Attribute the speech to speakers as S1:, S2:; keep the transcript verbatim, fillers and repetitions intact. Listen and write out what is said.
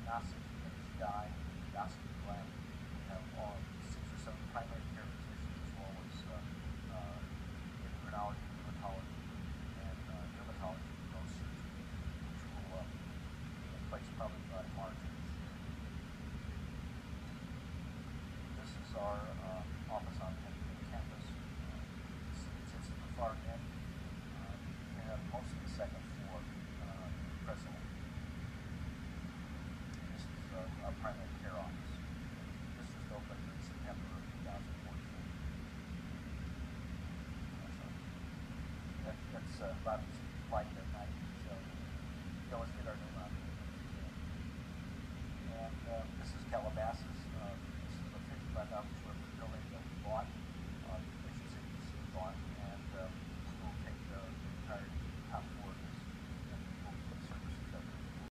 S1: diagnostics, we have G I, endoscopy lab. We have all six or seven primary care physicians as well as uh, uh, endocrinology, rheumatology, and uh, dermatology, neurosurgery, which will uh, be in place probably by March of this year. This is our uh, office on the main campus. Uh, it's, it sits at the far end. Uh, we have most of the second floor uh, presently. This is uh, our primary care office. This just opened in September of two thousand fourteen. That, that's uh, about as light as